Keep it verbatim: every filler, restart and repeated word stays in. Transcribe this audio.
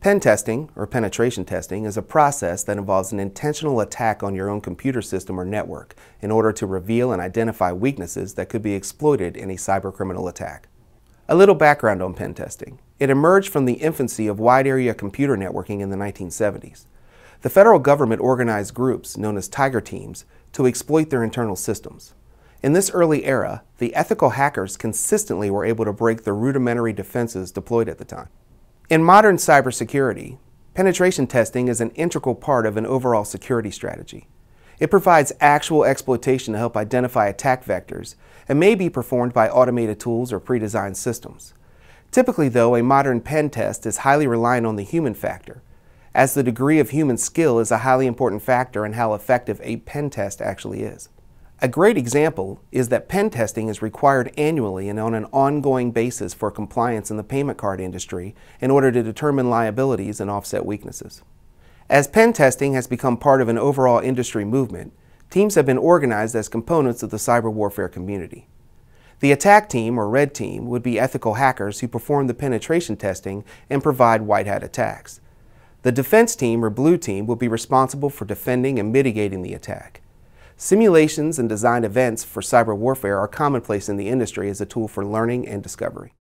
Pen testing, or penetration testing, is a process that involves an intentional attack on your own computer system or network in order to reveal and identify weaknesses that could be exploited in a cybercriminal attack. A little background on pen testing. It emerged from the infancy of wide-area computer networking in the nineteen seventies. The federal government organized groups, known as tiger teams, to exploit their internal systems. In this early era, the ethical hackers consistently were able to break the rudimentary defenses deployed at the time. In modern cybersecurity, penetration testing is an integral part of an overall security strategy. It provides actual exploitation to help identify attack vectors and may be performed by automated tools or pre-designed systems. Typically, though, a modern pen test is highly reliant on the human factor, as the degree of human skill is a highly important factor in how effective a pen test actually is. A great example is that pen testing is required annually and on an ongoing basis for compliance in the payment card industry in order to determine liabilities and offset weaknesses. As pen testing has become part of an overall industry movement, teams have been organized as components of the cyber warfare community. The attack team, or red team, would be ethical hackers who perform the penetration testing and provide white hat attacks. The defense team, or blue team, will be responsible for defending and mitigating the attack. Simulations and designed events for cyber warfare are commonplace in the industry as a tool for learning and discovery.